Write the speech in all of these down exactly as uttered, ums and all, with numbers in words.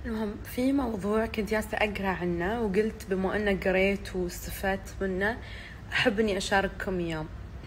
المهم في موضوع كنت جالسة أقرأ عنه، وقلت بما أنه قريت واستفدت منه أحب أني أشارككم إياه.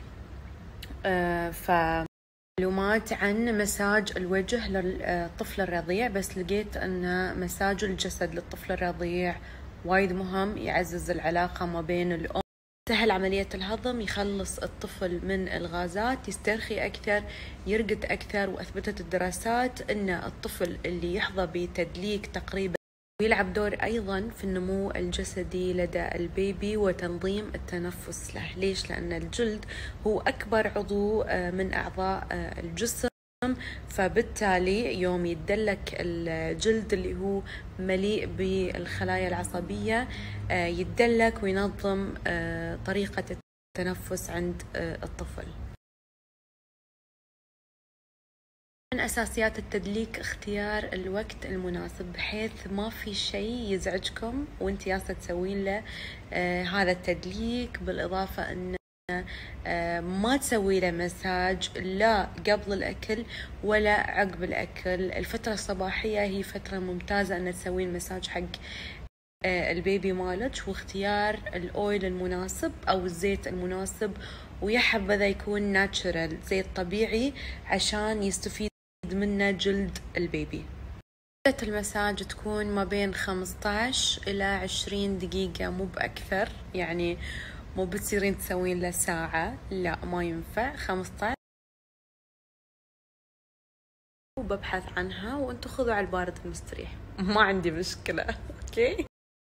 أه فمعلومات عن مساج الوجه للطفل الرضيع، بس لقيت أن مساج الجسد للطفل الرضيع وايد مهم، يعزز العلاقة ما بين الأم، يسهل عملية الهضم، يخلص الطفل من الغازات، يسترخي أكثر، يرقد أكثر. وأثبتت الدراسات أن الطفل اللي يحظى بتدليك تقريبا ويلعب دور أيضا في النمو الجسدي لدى البيبي وتنظيم التنفس له. ليش؟ لأن الجلد هو أكبر عضو من أعضاء الجسم، فبالتالي يوم يتدلك الجلد اللي هو مليء بالخلايا العصبية يتدلك وينظم طريقة التنفس عند الطفل. من أساسيات التدليك اختيار الوقت المناسب، بحيث ما في شيء يزعجكم وانت ياسة تسوين له آه هذا التدليك. بالإضافة أن آه ما تسوي له مساج لا قبل الأكل ولا عقب الأكل. الفترة الصباحية هي فترة ممتازة أن تسوين مساج حق آه البيبي مالك، واختيار الأويل المناسب أو الزيت المناسب، ويا حبذا يكون ناتشرال زيت طبيعي عشان يستفيد منه جلد البيبي. مدة المساج تكون ما بين خمسة عشر إلى عشرين دقيقة، مو بأكثر. يعني مو بتصيرين تسوين له ساعة، لا ما ينفع. خمسة عشر وببحث عنها، وانتو خذوا على البارد المستريح، ما عندي مشكلة. اوكي.